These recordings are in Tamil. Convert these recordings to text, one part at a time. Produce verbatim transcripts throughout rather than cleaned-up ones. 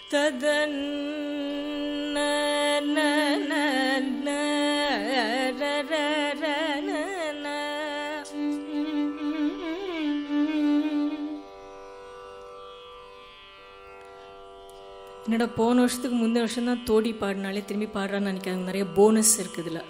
என்னடா போன வருஷத்துக்கு முந்தின வருஷம் தான் தோடி பாடினாலே திரும்பி பாடுறான்னு நினைக்கிறாங்க. நிறைய போனஸ் இருக்குதுல.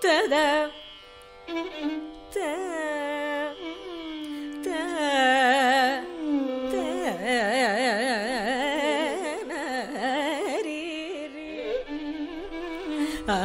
தத த த த நரி ஆ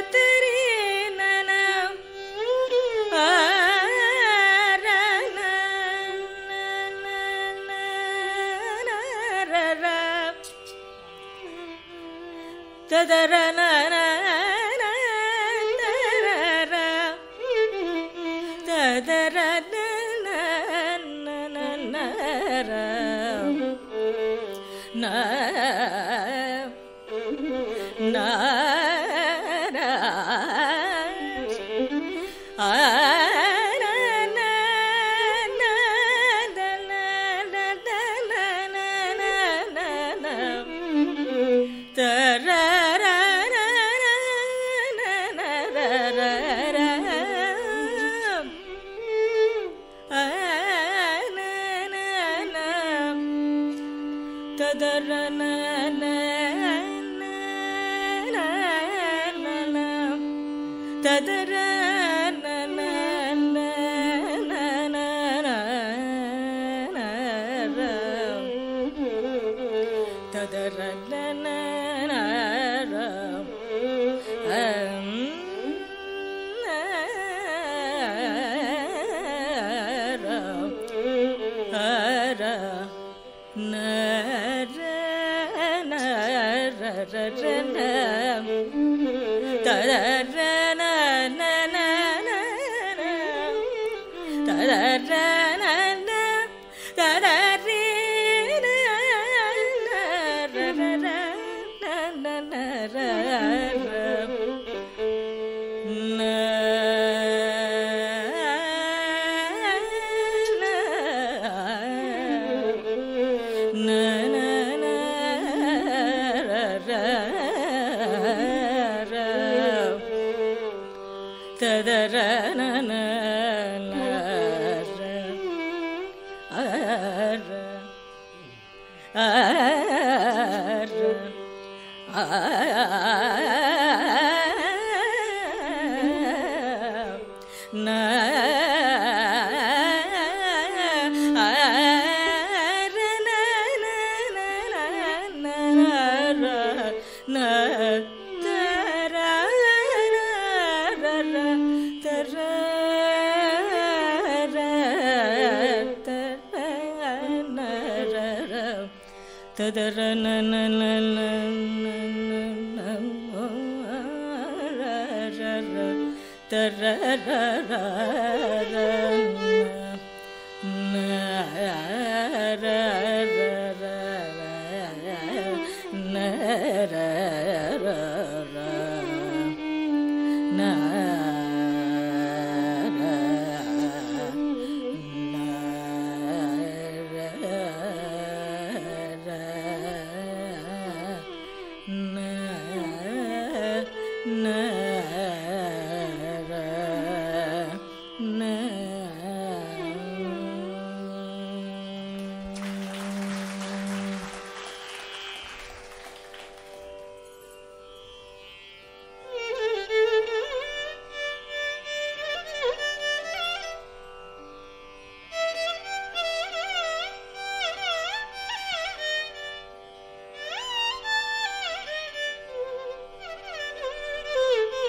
Mm-hmm.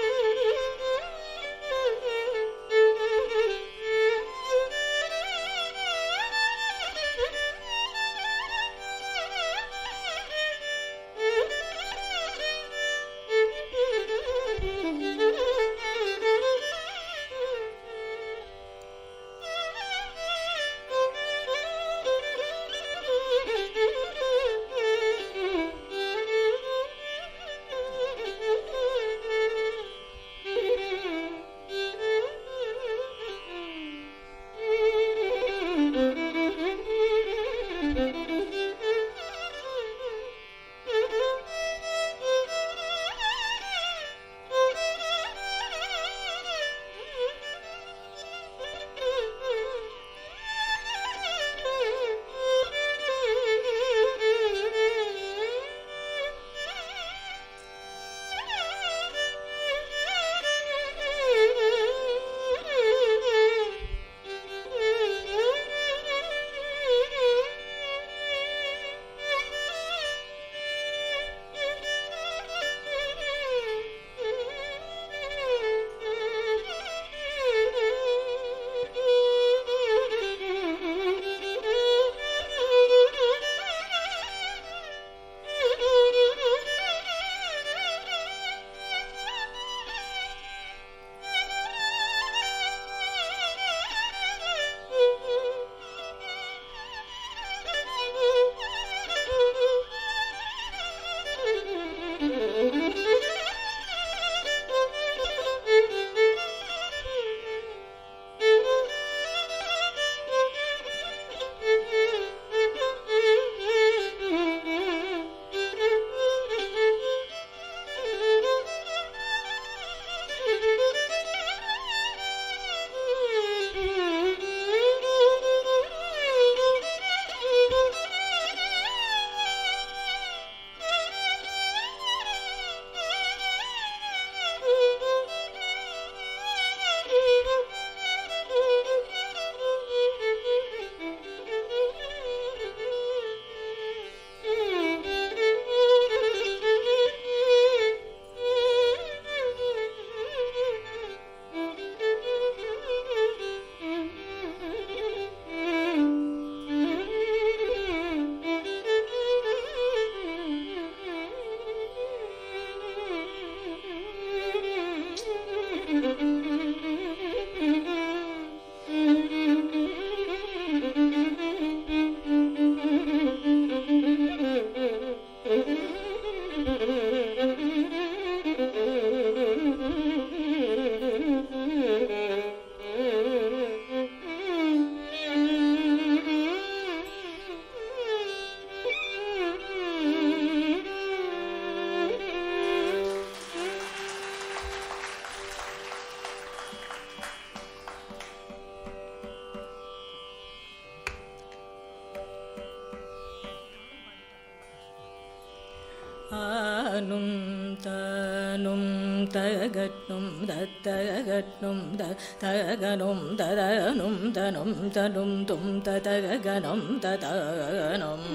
தகட்னும் தத்தகட்னும் தகனும் ததனும் தனும் தனும் தும் ததகனம் ததனம்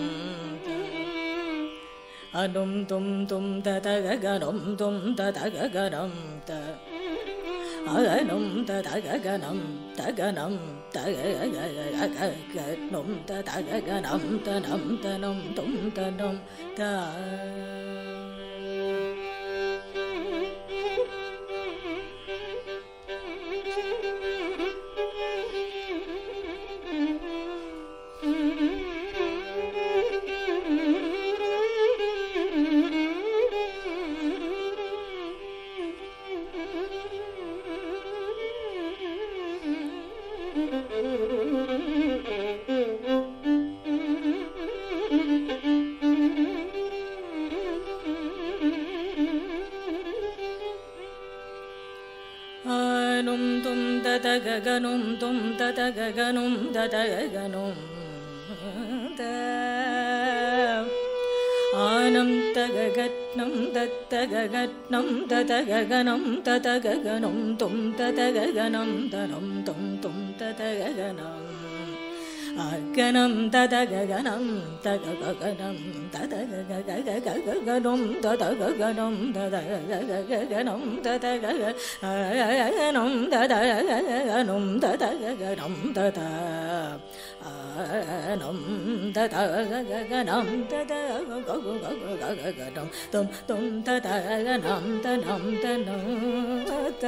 அனும் தும் தும் ததகனம் தும் ததகனம் த அகனும் ததகனம் தகனம் தகனும் ததகனம் தனம் தனம் தும் தனம் த ததகனும் தும் ததகனும் ததகனும் ஆனம் தககட்னம் தத்தககட்னம் ததகனம் ததகனம் தும் ததகனம் தனம் தும் தும் ததகனம் அகனம் ததகனம் தககனம் ததகககககனம் ததகனம் ததககனம் ததகனம் ததகனம் ததகனம் தத ஆனம் ததககனம் ததககககனம் தும் தும் ததகனம் தனம் தனம் த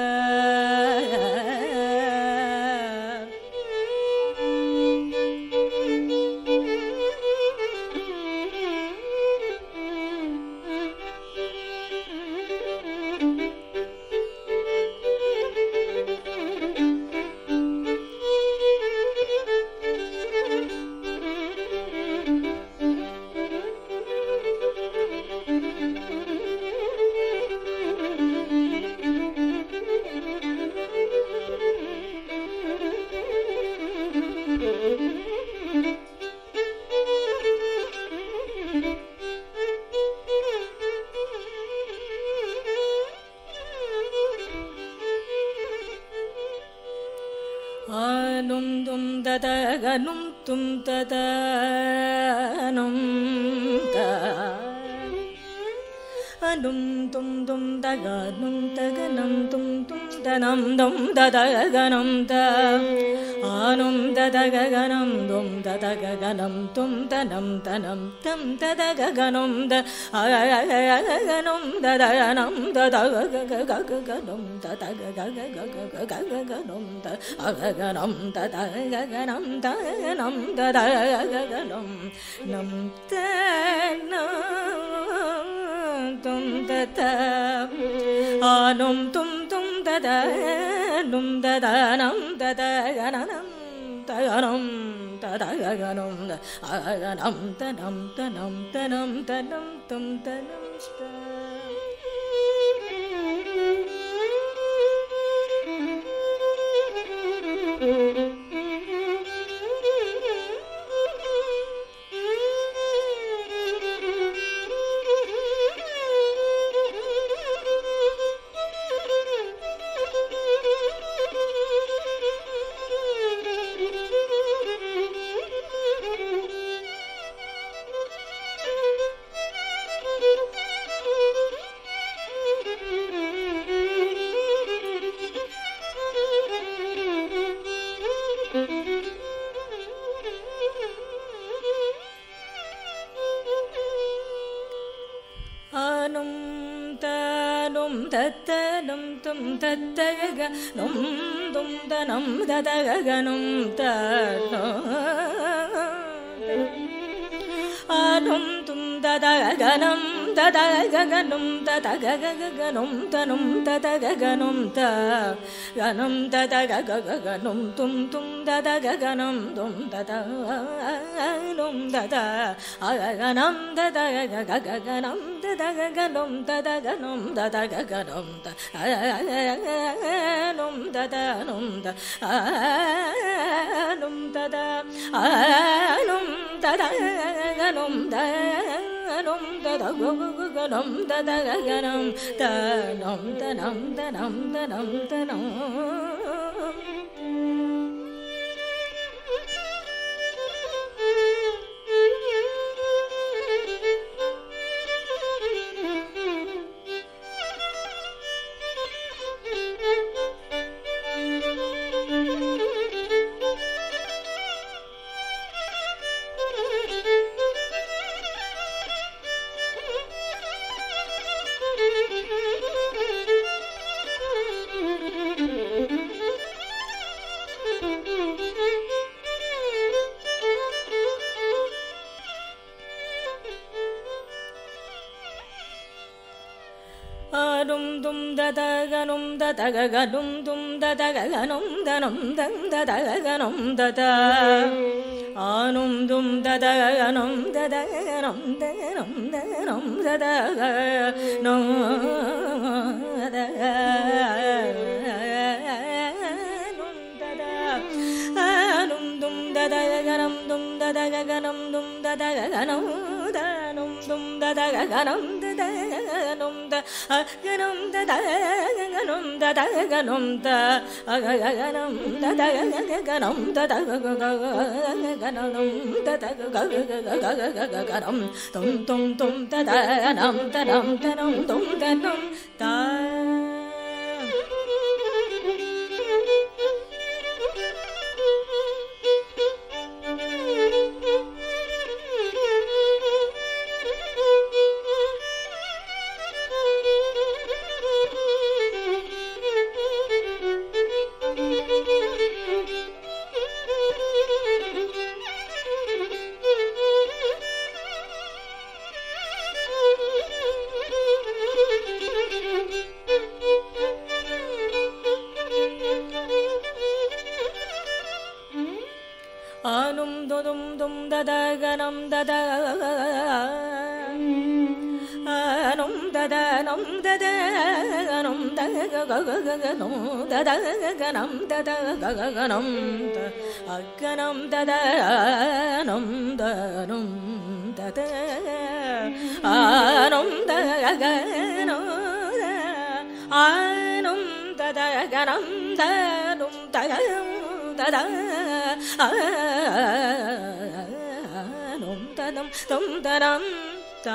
ததகனும் தும் ததனும் தனும் தும் தும் தகனும் தகனம் தும் தும் தனம் தும் ததகனம் த ஆனும் ததகனம் தும் ததகனம் தும் தனம் தனம் தம் ததகனம் த அகனம் ததனம் ததககககனம் ததகககககனம் த அகனம் ததகனம் தனம் ததககனம் நம் தனம் தும் தத ஆனும் தும் தும் ததனும் ததனம் ததகனம் தகனம் ததகனம் அகனம் தனம் தனம் தனம் தனம் தும் தனம் தத்தனம் தும் தத்தகனம் தும் தனம் ததகனம் தனோ ஆனும் தும் ததகனம் ததகனம் ததகககனம் தனும் ததகனம் த கனம் ததகககனம் தும் தும் ததகனம் தும் ததனும் தத அகனம் ததகககனம் ததகனம் ததகனம் ததகனம் தனும் ததனும் தனும் தத அனும் ததகனம் தனும் ganum tadaganum tadaganum tanam tanam tanam tanam tanam Dadaganum dadaganum dum dadaganum danum dan dadaganum dada anum dum dadaganum dadaganum danum danum dadaganum dadaganum dada anum dum dadaganum dum dadaganum dum dadaganum danum dum dadaganum dadaganum da ganum da da ganum da da ganum da ganum da da ganum da da ganum da da ganum tum tum tum da da ganum da dum da dum tum da dum da anum dum dum da da ganum da da anum da da num da da ganum da ganum da da ganum da da ganum da ganum da da num da num da da anum da ganum anum da da ganum da num da da da anum da dum dum da dum da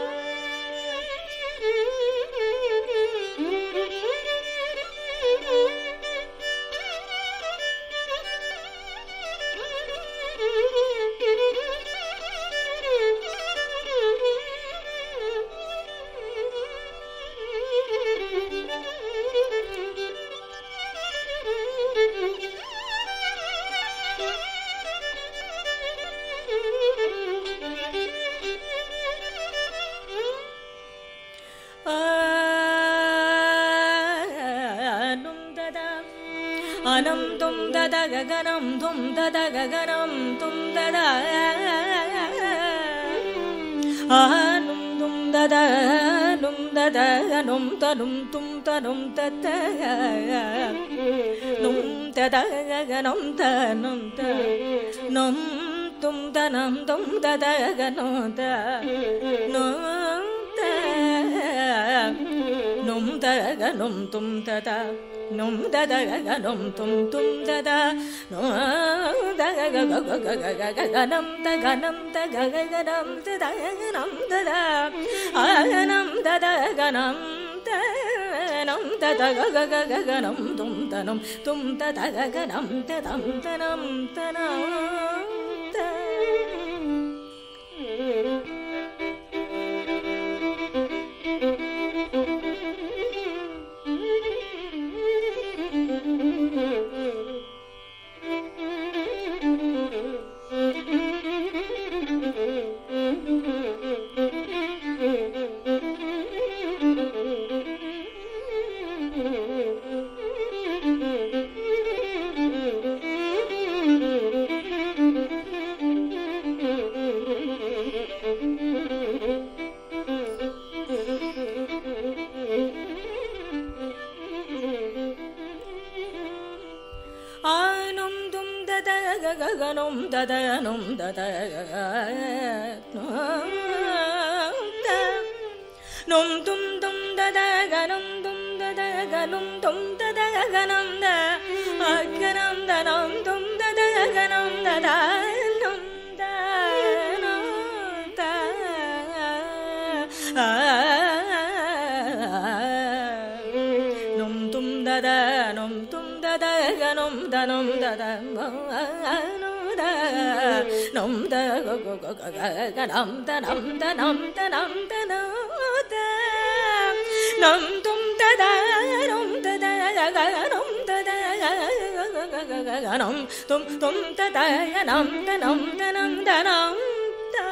anam tum da da ganum tum da da ganum tum da da anum tum da da num da da num ta num tum ta num ta ta num ta da ganum ta num ta num tum ta num tum da da ganum ta num ta num ta ganum tum ta ta num da da ganum tum tum da da num da ga ga ga ga ga ga ganum da ganum da ga ga ganum da da ganum da da ganum da da ganum da num da da ga ga ga ga ganum tum da num tum da da ga ganum da dum da num da num da ganum da da num da da num tum tum da da ga num tum da da ga num tum da da ga num da ga num da num tum da da ga num da da num da num da num tum da da num tum da da ga num da num da da num da ga ga num da num da num da num da num tum da da num da da ga num da da ga num tum tum da da ga num da num da num da num da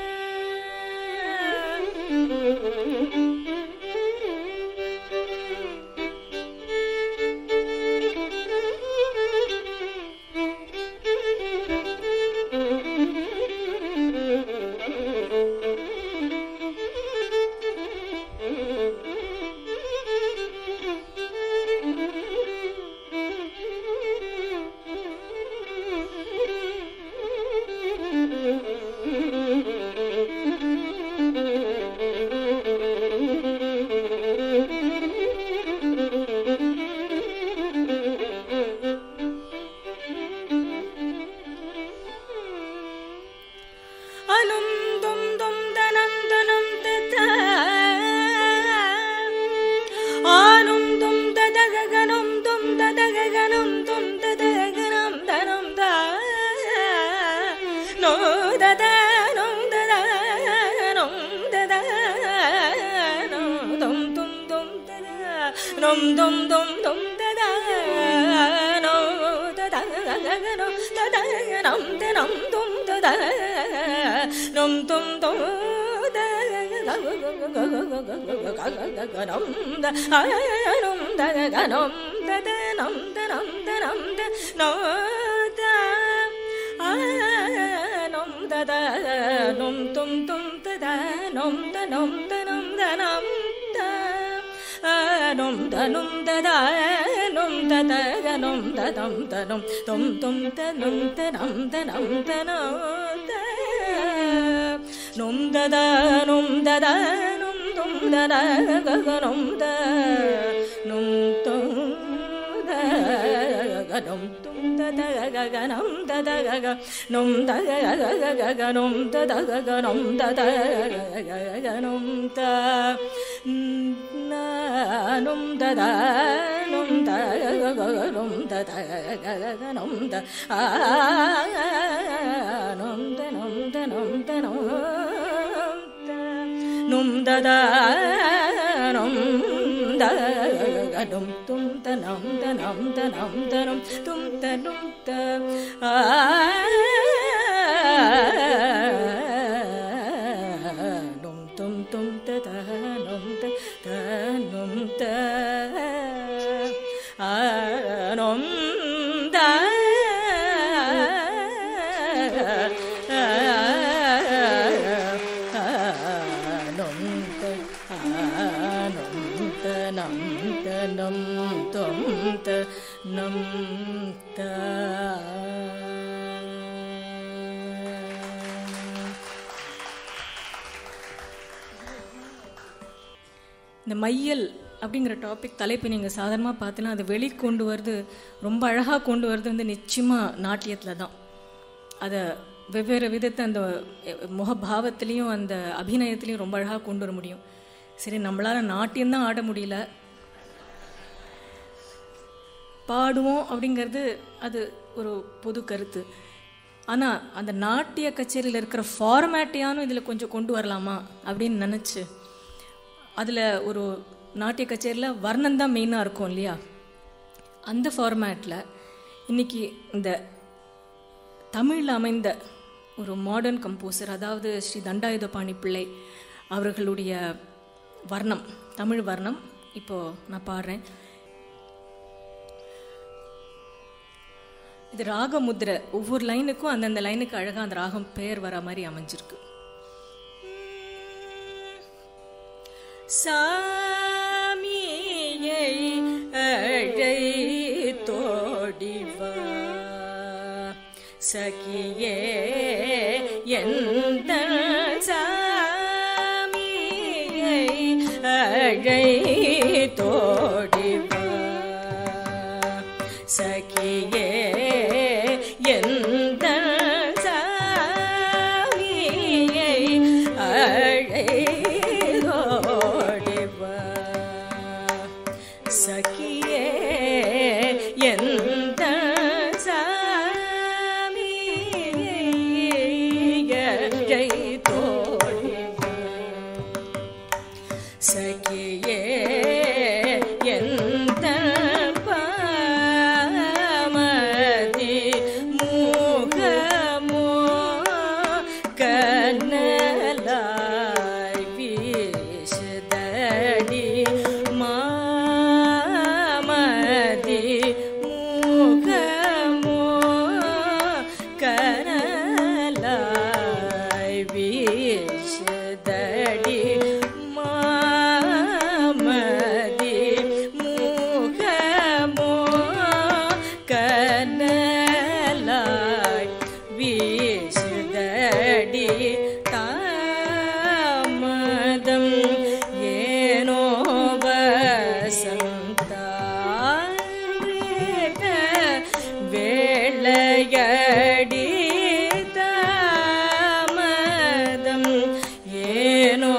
இந்த மையல் அப்படிங்கிற டாபிக் தலைப்பு நீங்கள் சாதாரணமாக பார்த்தீங்கன்னா அதை வெளி கொண்டு வருது, ரொம்ப அழகாக கொண்டு வருது வந்து நிச்சயமாக நாட்டியத்தில் தான். அதை வெவ்வேறு விதத்தை அந்த முகபாவத்துலேயும் அந்த அபிநயத்துலேயும் ரொம்ப அழகாக கொண்டு வர முடியும். சரி, நம்மளால் நாட்டியம்தான் ஆட முடியல, பாடுவோம் அப்படிங்கிறது அது ஒரு பொது கருத்து. ஆனால் அந்த நாட்டிய கச்சேரியில் இருக்கிற ஃபார்மேட்டையானும் இதில் கொஞ்சம் கொண்டு வரலாமா அப்படின்னு நினச்சி, அதில் ஒரு நாட்டிய கச்சேரியில் வர்ணம் தான் மெயினாக இருக்கும் இல்லையா, அந்த ஃபார்மேட்டில் இன்றைக்கி இந்த தமிழில் அமைந்த ஒரு மாடர்ன் கம்போசர், அதாவது ஸ்ரீ தண்டாயுதபாணி பிள்ளை அவர்களுடைய வர்ணம், தமிழ் வர்ணம் இப்போது நான் பாடுறேன். இது ராக முத்திரை, ஒவ்வொரு லைனுக்கும் அந்தந்த லைனுக்கு அழகாக அந்த ராகம் பெயர் வர மாதிரி அமைஞ்சிருக்கு. சாமியை அழை தோடிவா சகியே எந்த சாமியை அழை தோடிவா சகியே எந்த சாமியை அழை தோடிவா சகியே எந்த சாமியை அழை தோடிவா சகியே எந்த பாமதி முகமோ கனலாய் வீசுதடி மாமதி முகமோ கனலாய் வீசுதடி மாமதி முகமோ கனலாய் வீசுதடி தாமதம் ஏனோ வசந்தாரேத வேளையடி தாமதம் ஏனோ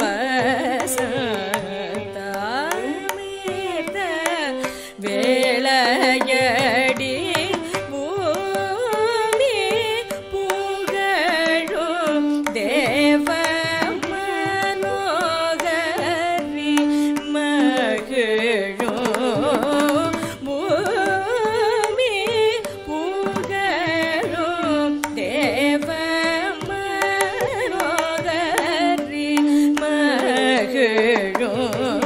வசந்தாரேத வேளையடி பூமி புகழும் தேவ மனோகரி மகிழும் பூமி புகழும் தேவ மனோகரி மகிழும்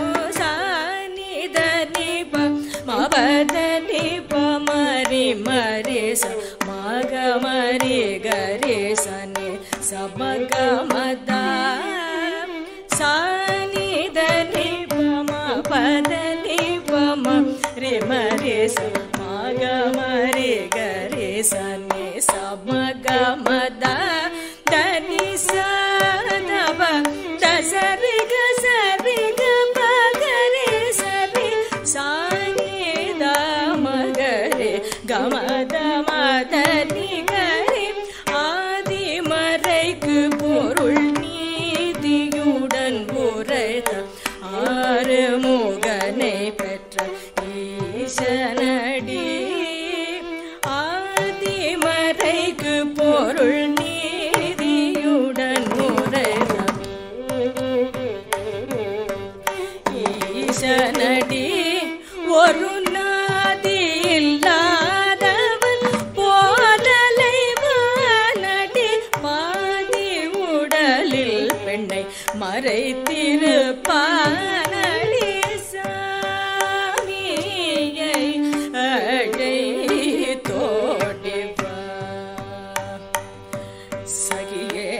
சானிதனி மபதனி பமரி மரி ச மக மரி கரி சனி சமகமத சானிதனி பம பதனி பம ரி மரி ச மக மரி கரி சனி சமகமத தனி சதப தசரி கசரி கமகரி சரி சானி தமகரி கமத மதனி கரி ஆதிமறைக்கு பொருள் நீதியுடன் உரைத்த ஆறு முகனை பெற்ற ஈசனடி ஆதிமறைக்கு பொருள் நீதியுடன் உரைத்த ஈசனடி ஒரு நாதி இல்லாதவன் போதலை வானடி பாதி உடலில் பெண்ணை மறைத்திருப்பானடி சாமியை அழை தோடிவா சகியே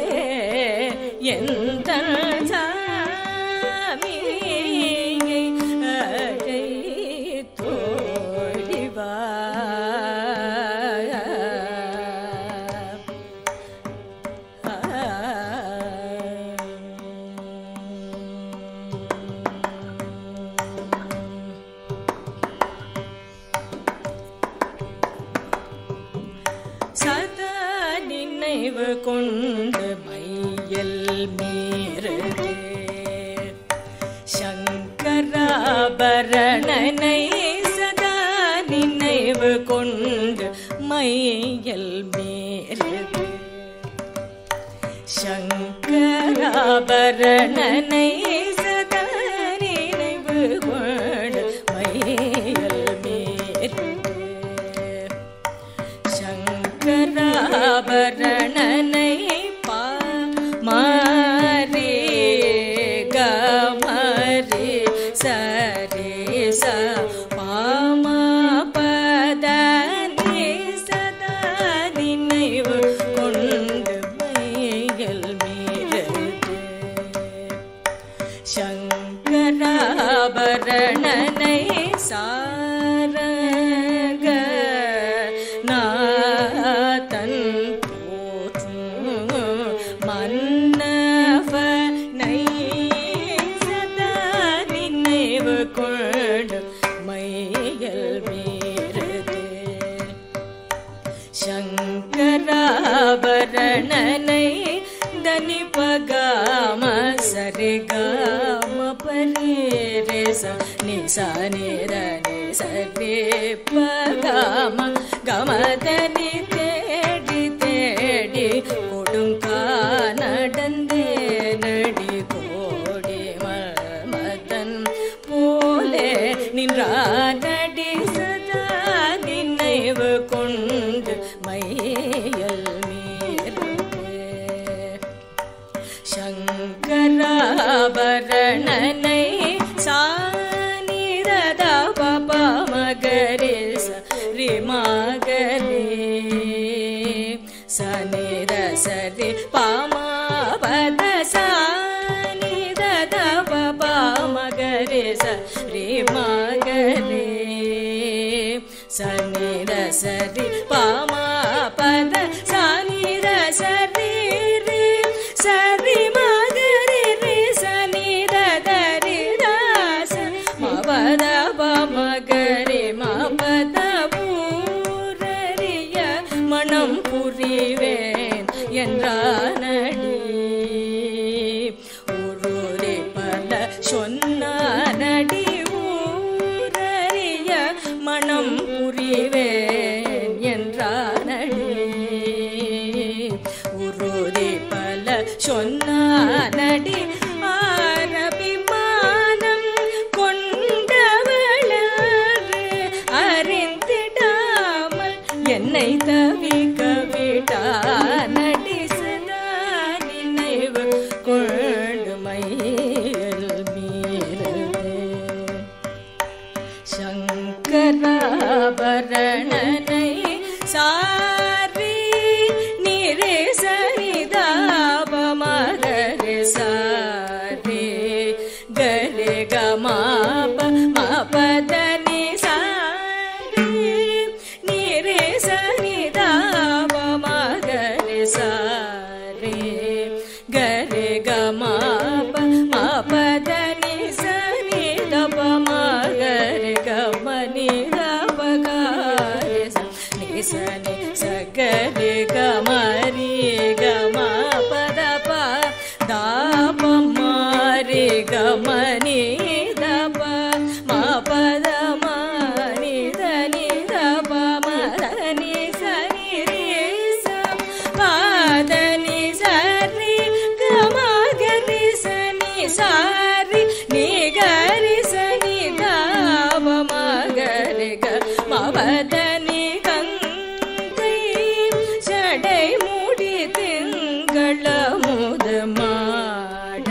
எந்த சாமியை அழை தோடிவா சதா நினைவு கொண்டு மையல் மீறுதே சங்கராபரணனை சதா நினைவு கொண்டு மையல் மீறுதே சங்கராபரணனை சதா நினைவு கொண்டு மையல் மீறுதே சங்கராபரணனை பா மாரி கமரி சரி ச பாம பதனி சதா நினைவு கொண்டு மையல் மீறுதே சங்கராபரணனை சாரக நாதன் போற்றும் மன்னவனை சதா மையல் மீறுதே. சங்கராபரணனை தனி பகாம சரி காம பரி ரே ச நி ச நி ர நி சரி பகாம கம தனி தேடி தேடி கொடுங்கா நடந்தே நடி கோடி மதன் போலே நின்றானடி சதா நினைவு கொண்டு மையல் மீறுதே. சங்கராபரணனை சானிரத பப மகரி சரி மகரி சனித சரி பாமா பத சானிரத பப மகரி சரி மகரி சனித சரி பாமா பத சானித சரி ரே சரி மகரி ரே சனித தரி தாச மபத பமகரி மபத பூரரிய மனம் புரிவேன் என்றானடி. உருளி பல சொன்னானடி ஊரறிய மனம் புரிவேன் என்றானடி. உருளி பல சொன்னானடி ஆரபிமானம் கொண்டவள அறிந்திடாமல் என்னை தவிக்க விட்டானடி சதா நினைவு கொண்டு மையல் மீறுதே. சங்கராபரணனை சாரி நிரே சரிதாப மகரி சாரி கரி கமாப மபத நி சாரி நிரே சரிதாப மகரி சாரி கரி கமாப மபத நி சரி தப மகரி கமனி தப காரி நி சனி சகரி கமரி கம பத ப தாப மாரி கமனி தப மபத மாரி தனி தப மதனி சரி ரே ச பாதனி சரி கமகரி சனி சாரி நி கரி சனி தாப மகரி க மபதனி கங்கை சடை மூடி திங்கள முதமாட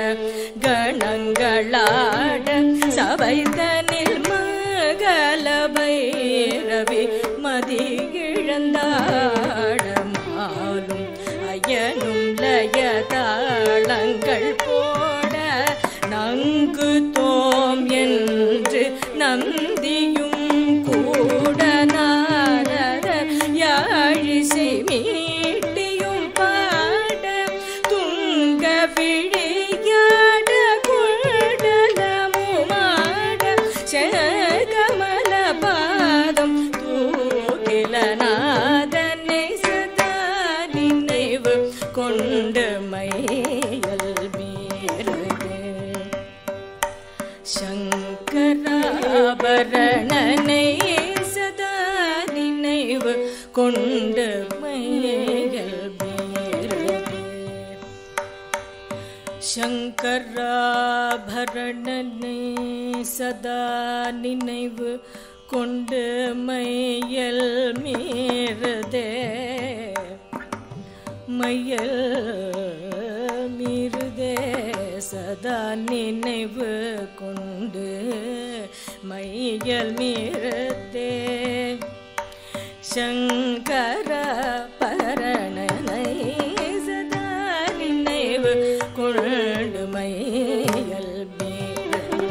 கணங்களாட சபைதனில் மகள பைரவி மதி இழந்தாட மாலும் அயனும் லய தாளங்கள் போட நங்கு தோம் என்று நந்தியும் கூட நாரத யாழிசை மீட்டியும் பாட துங்க விழியாட குழலமுமாட கமல பாதம் தூக்கில நாதனை சதா நினைவு கொண்டு மையல் மீறுதே. சங்கராபரணனை சதா நினைவு கொண்டு மையல் மீறுதே. சங்கராபரணனை சதா நினைவு கொண்டு மையல் மீறுதே. மையல் மீறுதே சதா நினைவு கொண்டு மையல் மீறுதே. சங்கர பரணனை சதா நினைவு கொண்டு மையல் மீறுதே.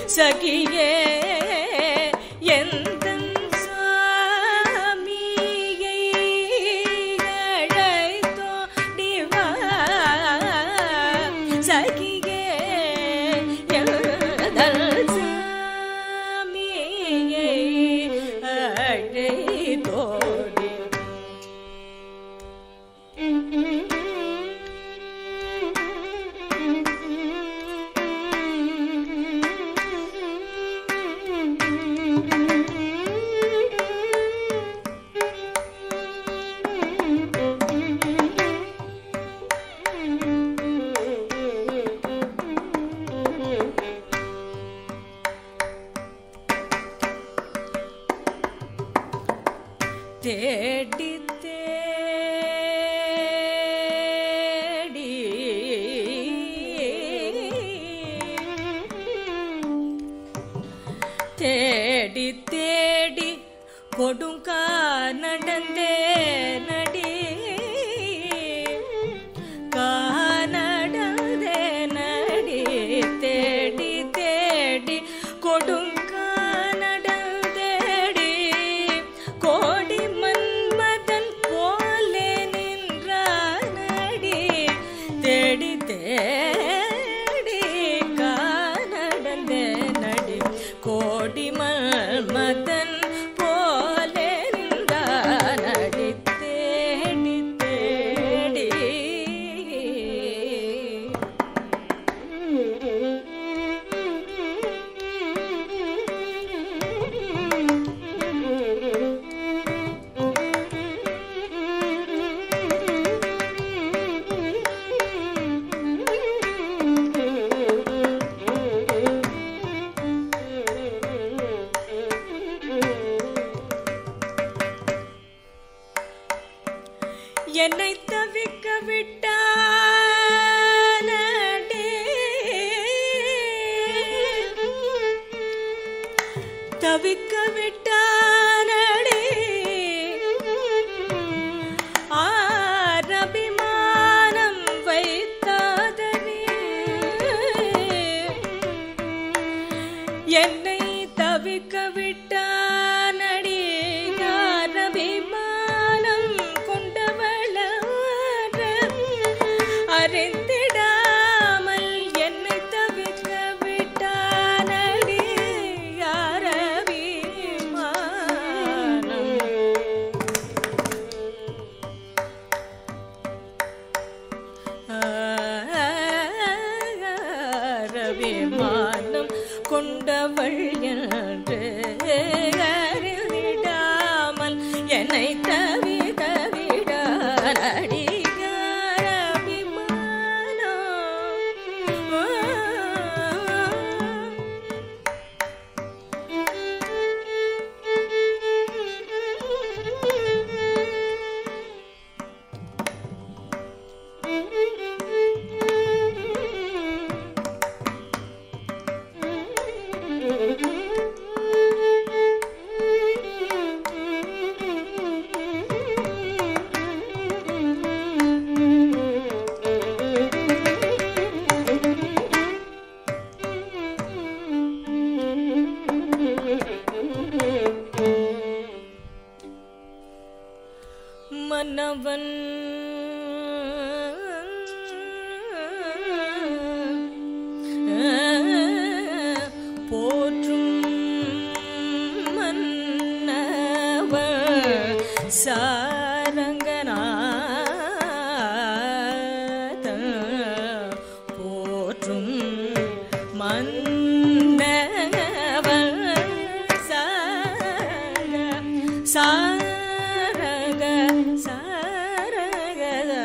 சகியே எந்தன் சாமியை அழைத்தோடிவா சகியே எந்தன் சாமியை அழைத்தோடி தேடி தேடி தேடி தேடி கொடுங்கா நடந்தே நடி கானடந்தே நடி தேடி தேடி கொடுங்கா நடந்தேடி கோடி மன்மதன் போலே நின்றானடி தேடி தேடி கானடந்தே நடி கோடி மன்மதன் போலே நின்றானடி தேடி தேடி என்னை தவிக்க விட்டானடி தவிக்க விட்டானடி ஆரபிமானம் வைத்தாதனே என்னை தவிக்க விட்டானடி ஆரபிமானம் அறிந்திடாமல் என்னை தவிக்க விட்டானடி யாரபிமானம் அரபிமானம் கொண்டவள் என்று அறிந்திடாமல் என்னை தவிக்க விடானடி மன்னவன் போற்றும் மன்னவன் சாரங்கநாத போற்றும் மன்னவன் சார சாரக சாரக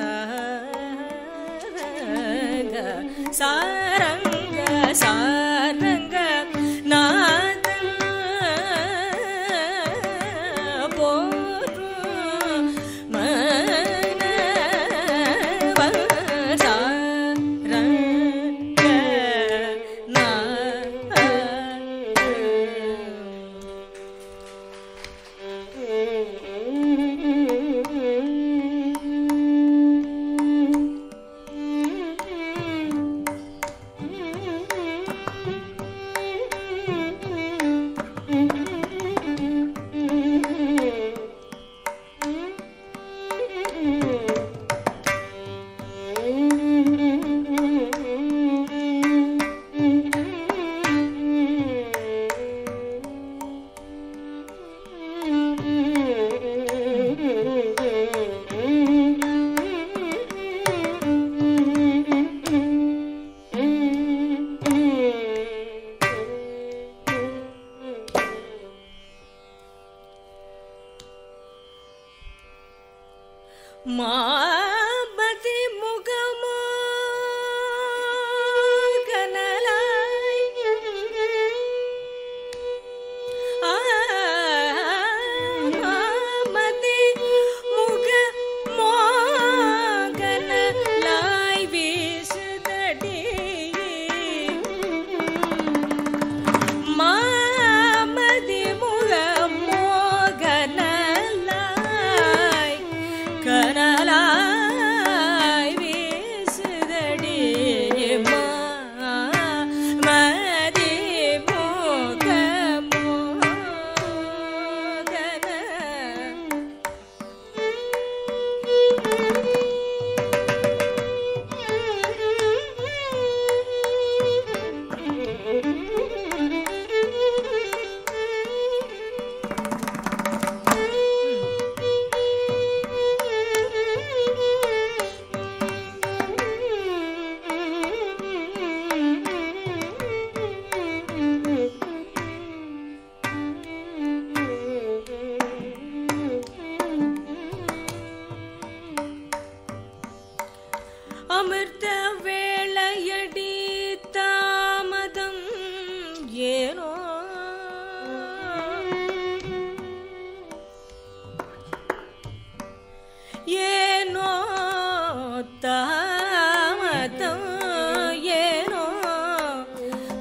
சாரங்க சாரங்க நாதன் போற்றும் மன்னவன் சாரங்க நாதன்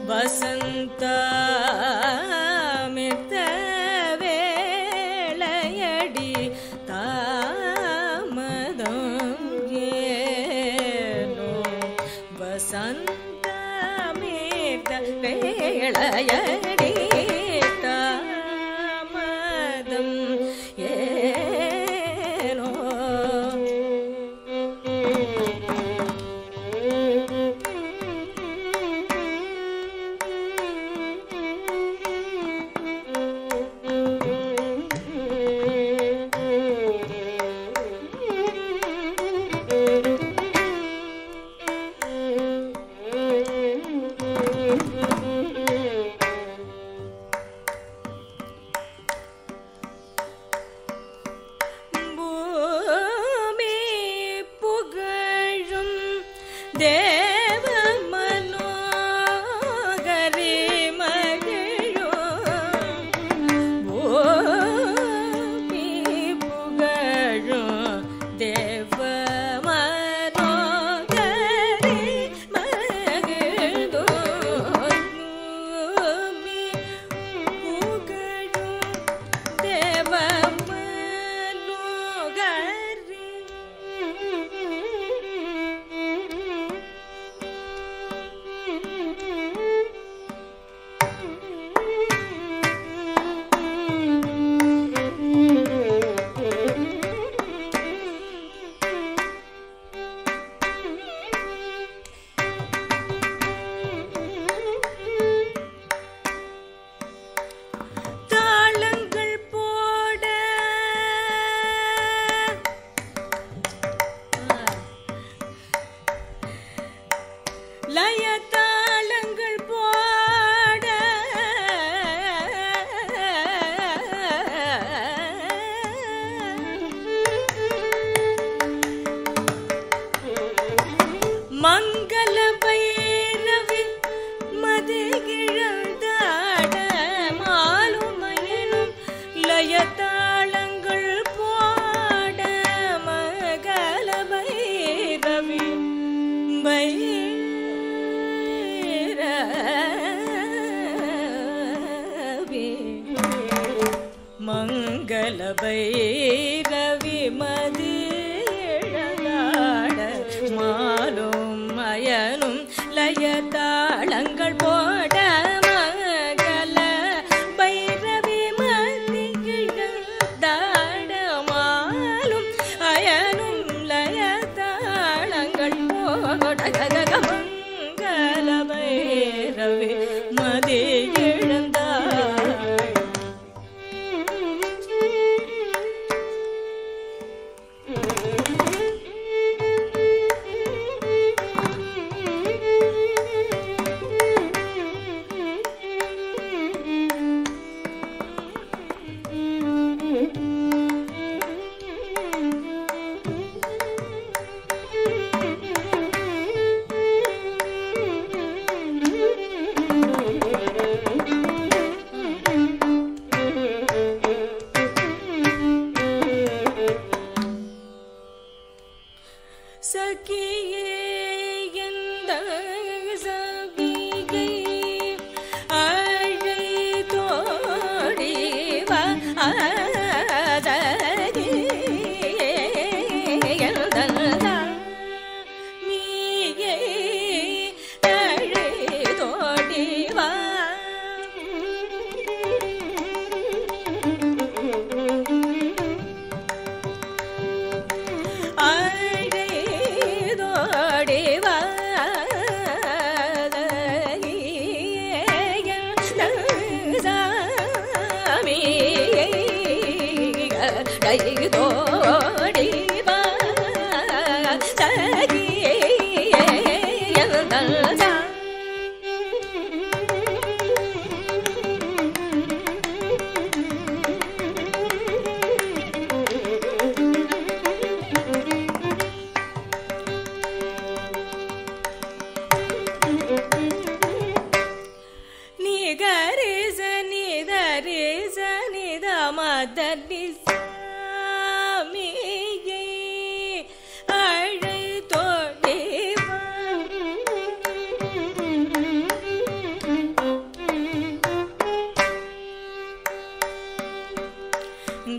வசந்த மித்த வேளையடி தாமதம் ஏனோ வசந்த மித்த வேளையடி தாமதம் ஏனோ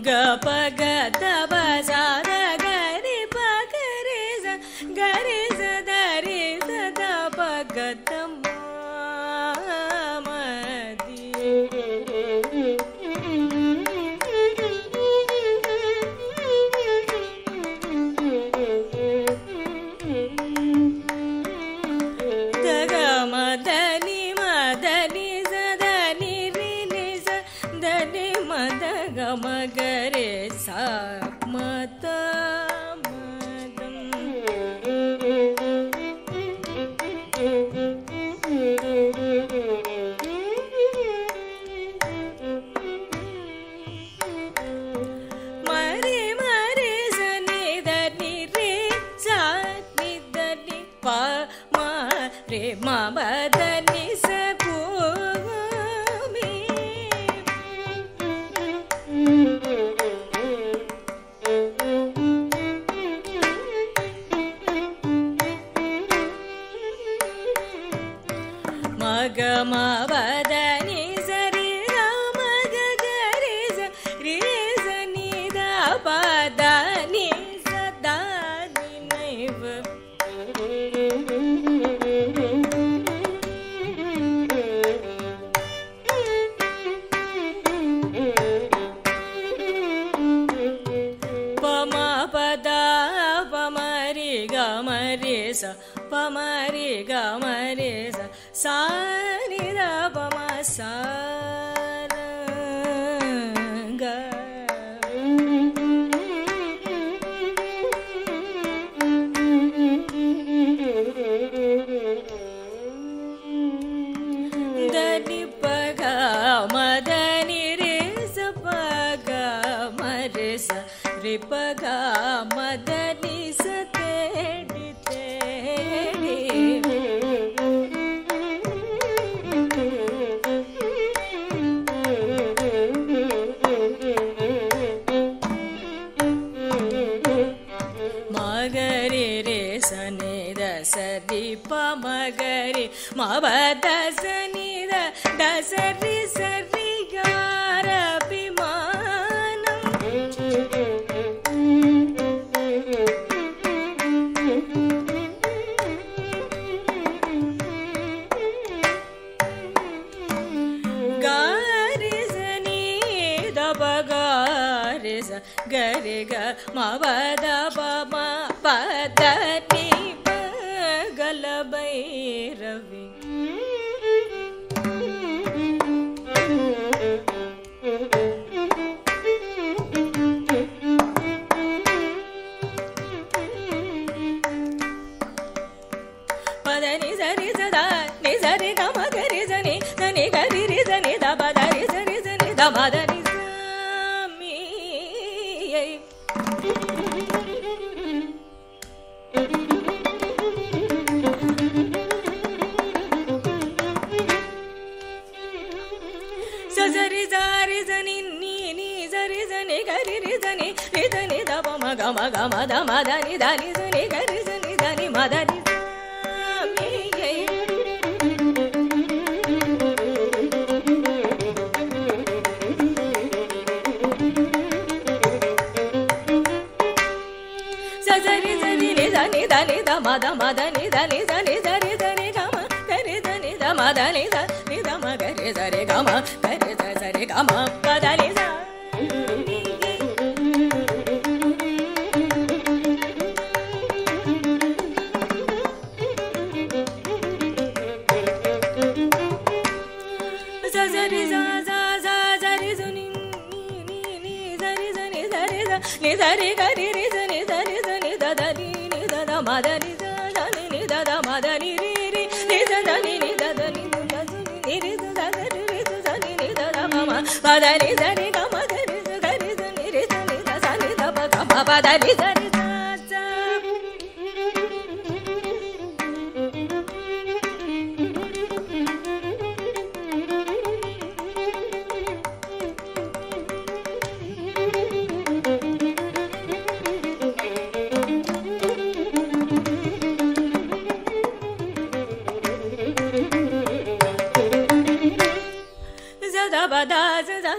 da ba da za za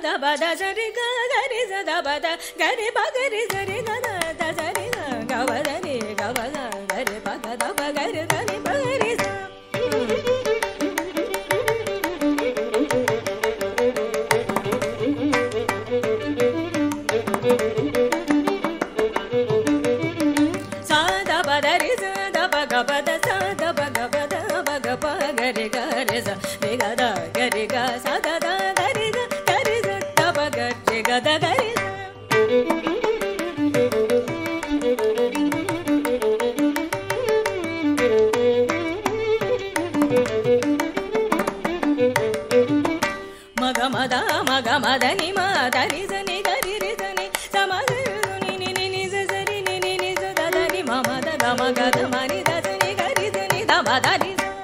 da ba da sari ga ga re sa da ba da ga re ba ga re sa re ga da da sari ga ga ba da ni ga ba ga ga re ba ga da ba ga re ga ni ba ga re sa sa da ba da re sa da ba ga ba da sa da ba ga ba da ba ga ba ga re ga re sa re ga da ga re ga sa da da ga re ga ga re sa da ba ga re ga da ga re sa maga mada maga mada ni ma da ni sa ni ga ri ri sa ni sa ma ga ni ni ni ni sa sa ri ni ni ni sa da da ni ma ma da ga ma ga da ma ni da sa ni ga ri sa ni da ma da ni sa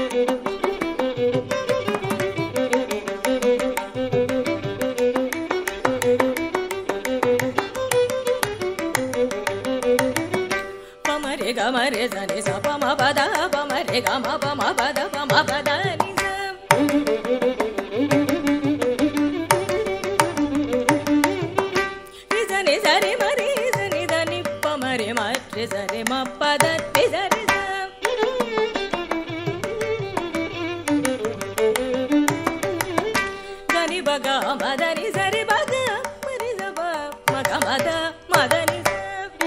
pa ma re ga ma re sa ni sa pa ma pa da pa ma re ga ma pa ma pa da pa ma pa da ni sa sari mari sani dani pa mari mari sari ma pa da ni sari sa dani baga ma dani sari baga mari sa ba maga ma da ma da ni sa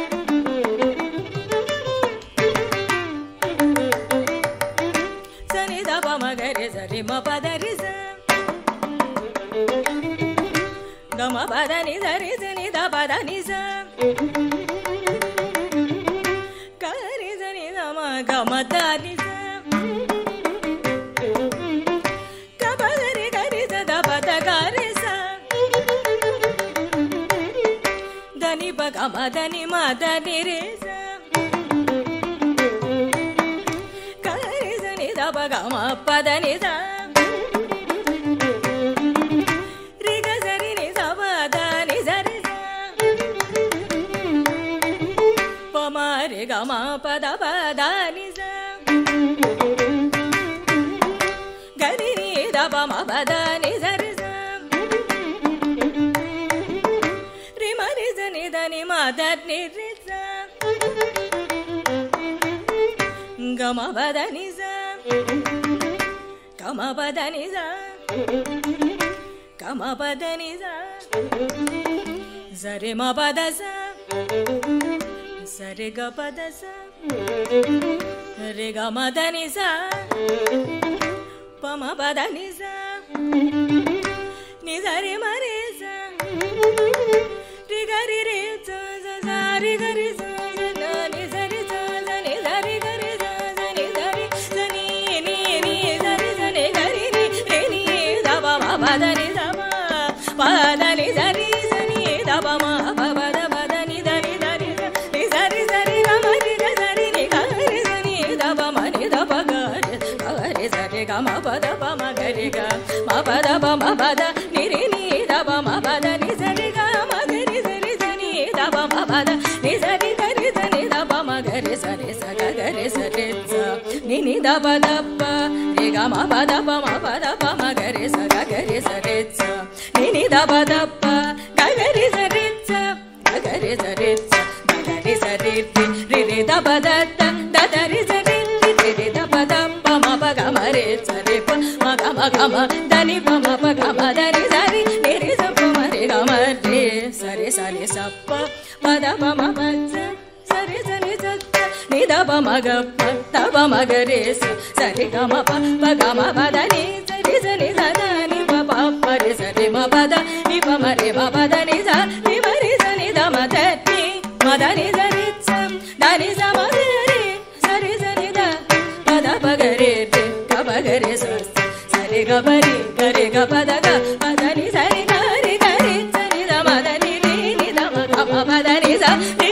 sani da pa ma ga re sari ma pa da ri sa ga ma pa da ni sari sani da pa da ni sa ga ri sani da ma ga ma da ni sa ga pa da ri ga ri sa da pa da ga ri sa da ni pa ga ma da ni ma da ni re sa ga ri sani da pa ga ma pa da ni sa ga ma pa da pa da ni sa ga ri ni da pa ma pa da ni sa ri sa ri ma ri sa ni da ni ma da ni ri sa ga ma pa da ni sa ga ma pa da ni sa ga ma pa da ni sa sa re ma pa da sa sa re ga pa da sa re ga ma da ni sa pa ma pa da ni sa ni sa re ma re sa re ga re re sa sa sa re ga re sa na ni sa re sa sa ni sa re ga re sa sa ni sa re sa ni ni ni sa re sa ni ga re ni re ni da pa ma pa da ni sa ma pa da ni sa re sa ni da pa ma pa pa da pa da ni da ni da ni sa ni sa re sa re ga ma re ga sa re ni ga re sa ni da pa ma ni da pa ga re ga re sa re ga ma pa da pa ma ga re ga ma pa da pa ma pa da ni re ni da pa ma pa da ni sa re ga ma ga re sa re sa ni da pa ma pa da ni sa re ga re sa ni da pa ma ga re sa re sa ga ga re sa re sa ni ni da pa da pa re ga ma pa da pa ma pa da pa ma ga re sa ga ga re sa re sa ni ni da pa da pa ga ga re sa re sa ga ga re sa re sa ga ga re sa re re re da pa da da da da re sa re re re da pa da pa ma pa ga ma re sa re pa ma ga ma ga ma da ni pa ma pa ga ma da re sa re ni re sa pa ma re ga ma re sa re sa ni sa pa pa da pa ma pa sa sa re sa ni sa ni da pa ma ga pa da pa ma ga re sa sa re ga ma pa pa ga ma pa da ni sa re sa ni sa da ni pa pa pa re sa re ma pa da ni pa ma re ma pa da ni sa ni ma re sa ni da ma da ni ma da ni sa re sa da ni sa ma re re sa re sa ni da pa da pa ga re re ga pa ga re sa sa re ga pa re ga re ga pa da ga pa da ni sa re ga re ga re sa ni da ma da ni re ni da ma ga ma pa da ni sa